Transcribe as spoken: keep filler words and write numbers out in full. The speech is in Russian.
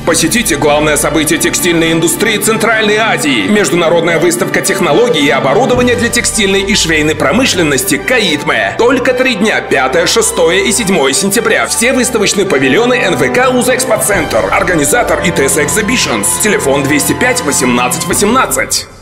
Посетите главное событие текстильной индустрии Центральной Азии. Международная выставка технологий и оборудования для текстильной и швейной промышленности «КАИТМЭ». Только три дня, пятое, шестое и седьмое сентября. Все выставочные павильоны эн вэ ка «Узэкспоцентр». Организатор и тэ эс Exhibitions. Телефон двести пять восемнадцать восемнадцать.